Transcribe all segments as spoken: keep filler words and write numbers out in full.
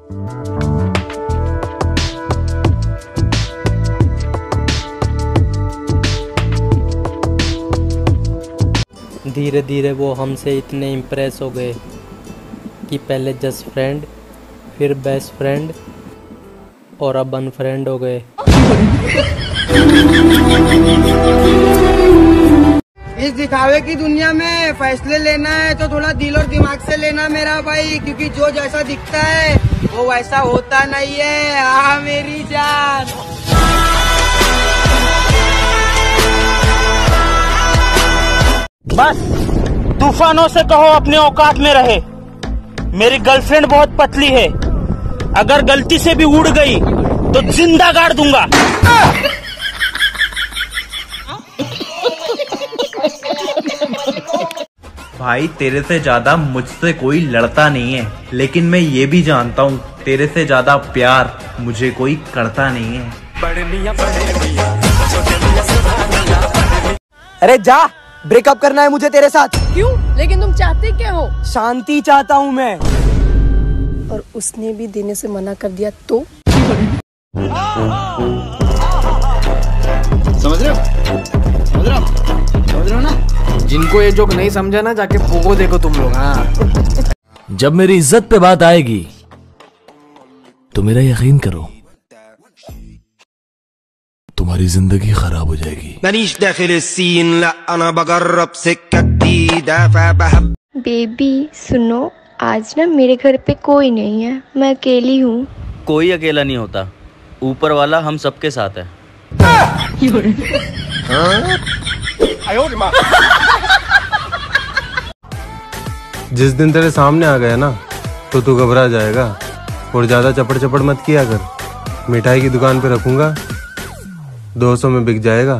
धीरे धीरे वो हमसे इतने इम्प्रेस हो गए कि पहले जस्ट फ्रेंड, फिर बेस्ट फ्रेंड और अब अनफ्रेंड हो गए। इस दिखावे की दुनिया में फैसले लेना है तो थोड़ा दिल और दिमाग से लेना मेरा भाई, क्योंकि जो जैसा दिखता है वो वैसा होता नहीं है। आ मेरी जान। बस तूफानों से कहो अपने औकात में रहे। मेरी गर्लफ्रेंड बहुत पतली है, अगर गलती से भी उड़ गई तो जिंदा गाड़ दूंगा। भाई तेरे से ज्यादा मुझसे कोई लड़ता नहीं है, लेकिन मैं ये भी जानता हूँ तेरे से ज्यादा प्यार मुझे कोई करता नहीं है। अरे जा, ब्रेकअप करना है मुझे तेरे साथ। क्यों? लेकिन तुम चाहते क्या हो? शांति चाहता हूँ मैं। और उसने भी देने से मना कर दिया तो? समझ रहे हो? समझ रहे हो? समझ रहे हो ना? जिनको ये जोक नहीं समझा ना, जाके पोगो देखो तुम लोग। हाँ, जब मेरी इज्जत पे बात आएगी तो मेरा यकीन करो तुम्हारी जिंदगी खराब हो जाएगी। बेबी सुनो, आज ना मेरे घर पे कोई नहीं है, मैं अकेली हूँ। कोई अकेला नहीं होता, ऊपर वाला हम सबके साथ है। जिस दिन तेरे सामने आ गया ना तो तू घबरा जाएगा, और ज्यादा चपड़ चपड़ मत किया कर। मिठाई की दुकान पे रखूंगा, दो सौ में बिक जाएगा।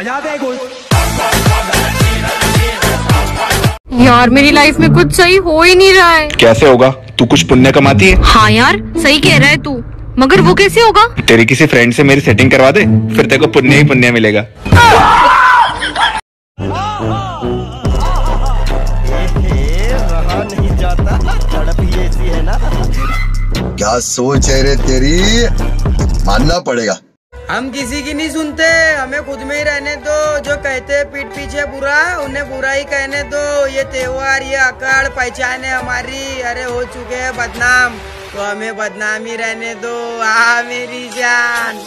यार मेरी लाइफ में कुछ सही हो ही नहीं रहा है। कैसे होगा? तू कुछ पुण्य कमाती है। हाँ यार सही कह रहा है तू, मगर वो कैसे होगा? तेरी किसी फ्रेंड से मेरी सेटिंग करवा दे, फिर तेरे को पुण्य ही पुण्य मिलेगा। नहीं जाता, तड़प ही ऐसी है ना। क्या सोच है रे तेरी, मानना पड़ेगा। हम किसी की नहीं सुनते, हमें खुद में ही रहने दो। जो कहते हैं पीठ पीछे बुरा, उन्हें बुरा ही कहने दो। ये त्योहार, ये अकाड़ पहचान है हमारी। अरे हो चुके हैं बदनाम, तो हमें बदनाम ही रहने दो। आ मेरी जान।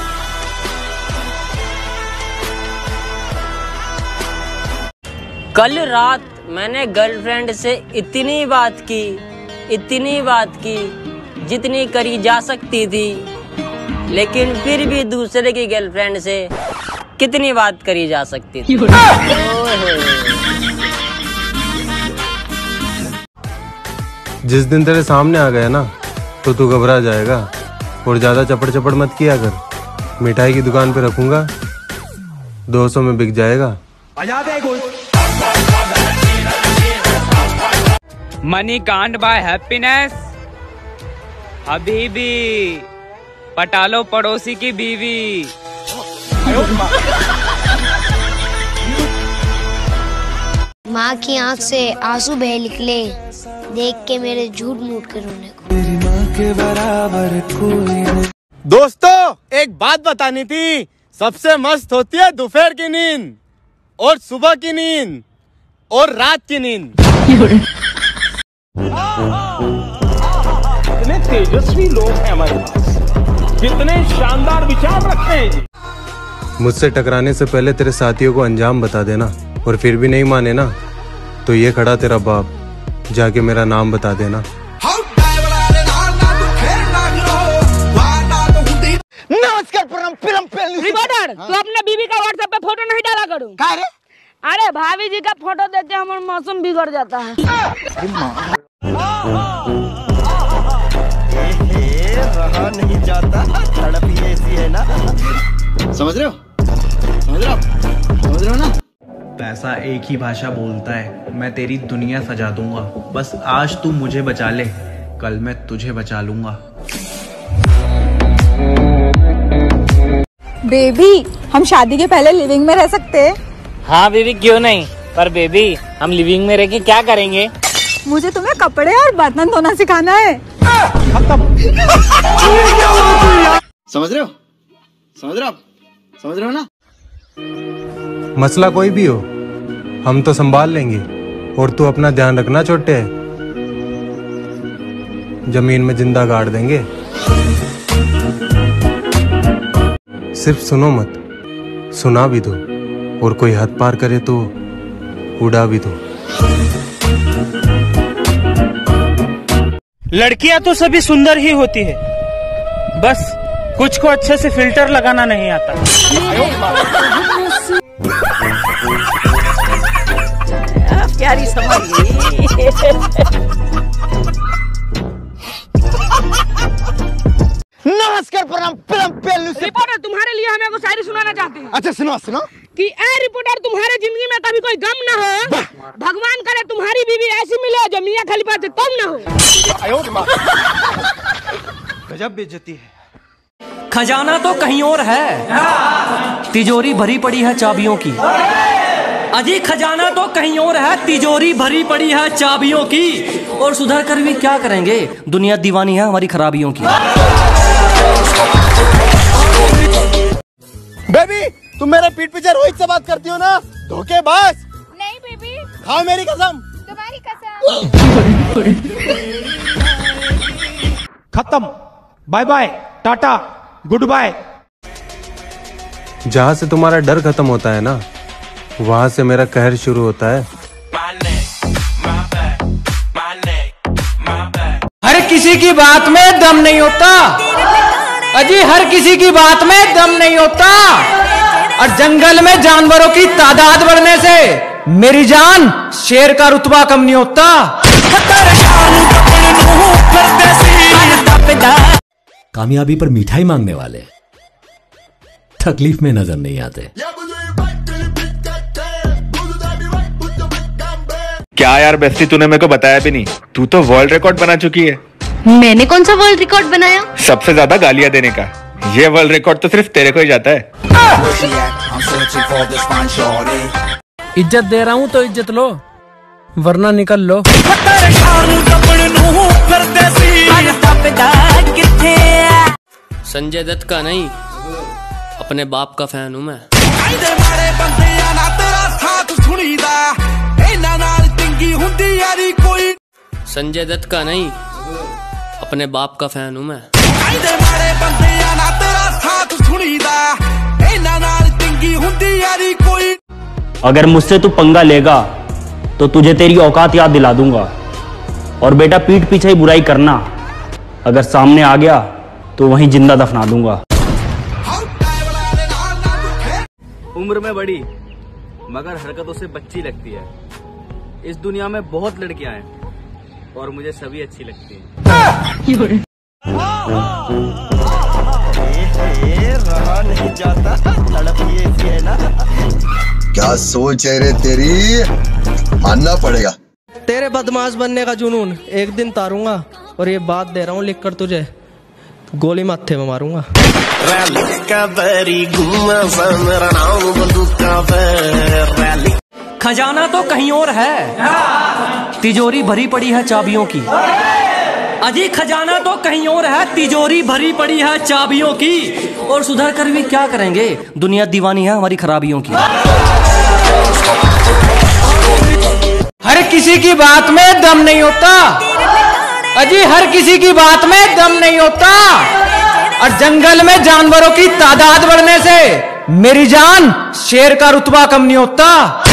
कल रात मैंने गर्लफ्रेंड से इतनी बात की, इतनी बात की जितनी करी जा सकती थी, लेकिन फिर भी दूसरे की गर्लफ्रेंड से कितनी बात करी जा सकती थी। जिस दिन तेरे सामने आ गया ना तो तू घबरा जाएगा, और ज्यादा चपड़ चपड़ मत किया कर। मिठाई की दुकान पे रखूंगा, दो सौ में बिक जाएगा। Money can't buy happiness. हबीबी पटालो पड़ोसी की बीवी। माँ की आंख से आंसू बह निकले देख के मेरे झूठ मूठ के रोने को। दोस्तों एक बात बतानी थी, सबसे मस्त होती है दोपहर की नींद, और सुबह की नींद, और रात की नींद। कितने तेजस्वी लोग हैं हमारे पास, कितने शानदार विचार रखते हैं। मुझसे टकराने से पहले तेरे साथियों को अंजाम बता देना, और फिर भी नहीं माने ना तो ये खड़ा तेरा बाप, जाके मेरा नाम बता देना। नमस्कार प्रणाम। रिपोर्टर, तू अपने बीबी का व्हाट्सएप पे फोटो नहीं डाला करूँ। क्या रे? अरे भाभी जी का फोटो देते हमारा मौसम बिगड़ जाता है। रहा नहीं जाता, तड़प ही ऐसी है ना। समझ रहे हो? समझ रहे हो? समझ रहे हो ना? पैसा एक ही भाषा बोलता है, मैं तेरी दुनिया सजा दूंगा। बस आज तू मुझे बचा ले, कल मैं तुझे बचा लूंगा। बेबी, हम शादी के पहले लिविंग में रह सकते हैं? हाँ बेबी क्यों नहीं, पर बेबी हम लिविंग में रह के क्या करेंगे? मुझे तुम्हें कपड़े और बर्तन धोना सिखाना है। समझ रहे हो समझ रहे हो आप समझ रहे हो ना। मसला कोई भी हो हम तो संभाल लेंगे, और तू अपना ध्यान रखना छोटे, जमीन में जिंदा गाड़ देंगे। सिर्फ सुनो मत, सुना भी दो, और कोई हद पार करे तो उड़ा भी दो। लड़कियां तो सभी सुंदर ही होती है, बस कुछ को अच्छे से फिल्टर लगाना नहीं आता। प्यारी समझ नमस्कार प्रणाम रिपोर्टर, तुम्हारे लिए हम एक शायरी सुनाना चाहते हैं। अच्छा सुनो सुनो कि ए रिपोर्टर, तुम्हारे जिंदगी में कभी कोई गम न हो, भगवान करे तुम्हारी बीवी ऐसी मिले जो मियां खलीफा से कम न हो। गजब बेइज्जती है। खजाना तो कहीं और है, तिजोरी भरी पड़ी है चाबियों की। अजी खजाना तो कहीं और है, तिजोरी भरी पड़ी है चाबियों की, और सुधर कर भी क्या करेंगे, दुनिया दीवानी है हमारी खराबियों की। बेबी तुम मेरे पीठ पीछे रोहित से बात करती हो ना, धोखेबाज। नहीं बेबी, खाओ मेरी कसम। तुम्हारी कसम। खत्म, bye bye, tata, goodbye. जहां से तुम्हारा डर खत्म होता है ना, वहां से मेरा कहर शुरू होता है। हर किसी की बात में दम नहीं होता, अजी हर किसी की बात में दम नहीं होता, और जंगल में जानवरों की तादाद बढ़ने से मेरी जान शेर का रुतबा कम नहीं होता। कामयाबी पर मिठाई मांगने वाले तकलीफ में नजर नहीं आते। क्या यार बेस्टी, तूने मेरे को बताया भी नहीं, तू तो वर्ल्ड रिकॉर्ड बना चुकी है। मैंने कौन सा वर्ल्ड रिकॉर्ड बनाया? सबसे ज्यादा गालियां देने का। ये वर्ल्ड रिकॉर्ड तो सिर्फ तेरे को ही जाता है। इज्जत दे रहा हूँ तो इज्जत लो, वरना निकल लो। संजय दत्त का नहीं, अपने बाप का फैन हूँ मैं। संजय दत्त का नहीं, अपने बाप का फैन हूँ मैं। अगर मुझसे तू पंगा लेगा तो तुझे तेरी औकात याद दिला दूंगा, और बेटा पीठ पीछे ही बुराई करना, अगर सामने आ गया तो वहीं जिंदा दफना दूंगा। उम्र में बड़ी मगर हरकतों से बच्ची लगती है। इस दुनिया में बहुत लड़कियां हैं और मुझे सभी अच्छी लगती हैं। रहा नहीं जाता, तड़प ये सी है ना। क्या सोच है रे तेरी, मानना पड़ेगा। तेरे बदमाश बनने का जुनून एक दिन तारूंगा, और ये बात दे रहा हूँ लिख कर तुझे, गोली माथे में मारूंगा। खजाना तो कहीं और है, तिजोरी भरी पड़ी है चाबियों की। अजी खजाना तो कहीं और है, तिजोरी भरी पड़ी है चाबियों की, और सुधर कर भी क्या करेंगे, दुनिया दीवानी है हमारी खराबियों की। हर किसी की बात में दम नहीं होता, अजी हर किसी की बात में दम नहीं होता, और जंगल में जानवरों की तादाद बढ़ने से मेरी जान शेर का रुतबा कम नहीं होता।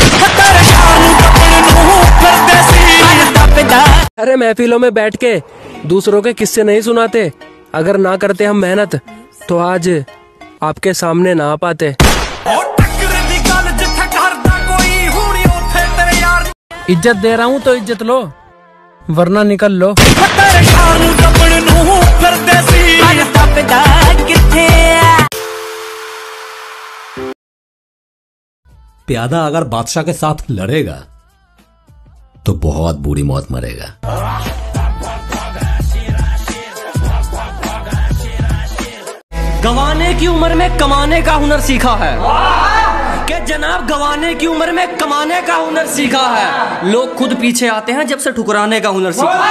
अरे महफिलों में बैठ के दूसरों के किस्से नहीं सुनाते, अगर ना करते हम मेहनत तो आज आपके सामने ना आ पाते। इज्जत दे रहा हूँ तो इज्जत लो, वरना निकल लो। प्यादा अगर बादशाह के साथ लड़ेगा तो बहुत बुरी मौत मरेगा। गवाने की उम्र में कमाने का हुनर सीखा है, कि जनाब गवाने की उम्र में कमाने का हुनर सीखा है। लोग खुद पीछे आते हैं जब से ठुकराने का हुनर सीखा है।